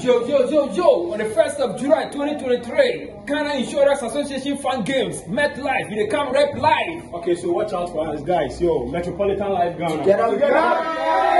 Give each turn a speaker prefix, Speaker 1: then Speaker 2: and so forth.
Speaker 1: Yo, on the 1st of July 2023, Ghana Insurance Association Fan Games, MetLife, they come rep live.
Speaker 2: Okay, so watch out for us, guys. Yo, Metropolitan Live Ghana.
Speaker 3: Get up.